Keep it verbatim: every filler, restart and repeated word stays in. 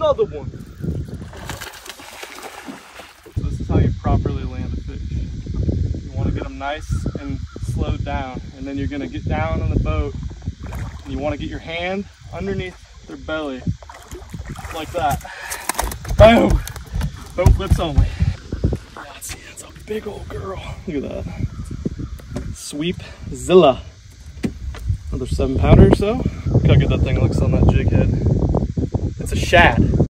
another one. So this is how you properly land a fish. You want to get them nice and slowed down, and then you're going to get down on the boat and you want to get your hand underneath their belly like that. Boom! Boat flips only. Let's see, that's a big old girl. Look at that. Sweep Zilla. Another seven pounder or so. Look how good that thing looks on that jig head. It's a shad.